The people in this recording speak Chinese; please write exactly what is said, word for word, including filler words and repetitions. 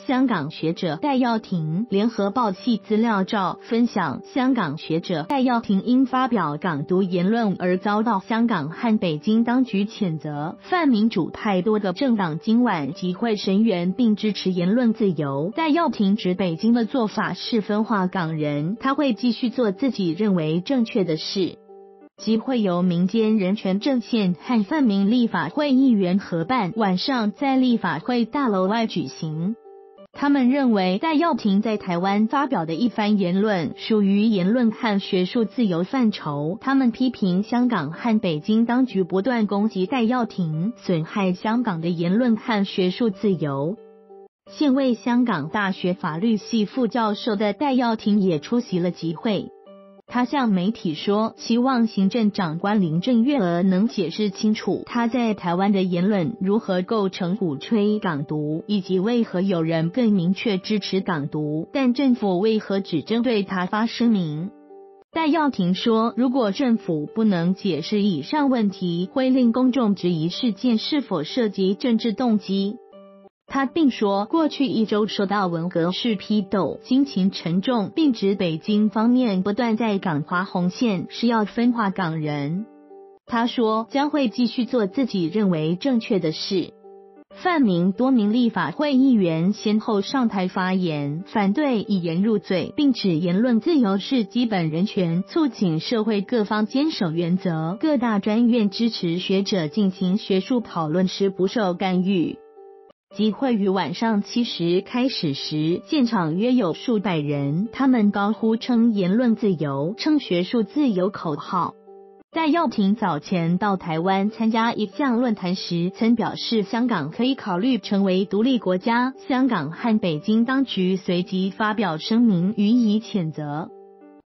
香港学者戴耀廷。联合报系资料照分享，香港学者戴耀廷因发表港独言论而遭到香港和北京当局谴责。泛民主派多个政党今晚集会声援并支持言论自由。戴耀廷指北京的做法是分化港人，他会继续做自己认为正确的事。集会由民间人权阵线和泛民立法会议员合办，晚上在立法会大楼外举行。他们认为戴耀廷在台湾发表的一番言论属于言论和学术自由范畴。他们批评香港和北京当局不断攻击戴耀廷，损害香港的言论和学术自由。现为香港大学法律系副教授的戴耀廷也出席了集会。他向媒体说，希望行政长官林郑月娥能解释清楚他在台湾的言论如何构成鼓吹港独，以及为何有人更明确支持港独，但政府为何只针对他发声明。戴耀廷说，如果政府不能解释以上问题，会令公众质疑事件是否涉及政治动机。他并说，过去一周受到文革式批斗，心情沉重，并指北京方面不断在港划红线，是要分化港人。他说，将会继续做自己认为正确的事。泛民多名立法会议员先后上台发言，反对以言入罪，并指言论自由是基本人权，促请社会各方坚守原则。各大专院支持学者进行学术讨论时不受干预。集会于晚上七时开始时，现场约有数百人，他们高呼称言论自由、称学术自由口号。戴耀廷早前到台湾参加一项论坛时，曾表示香港可以考虑成为独立国家。香港和北京当局随即发表声明予以谴责。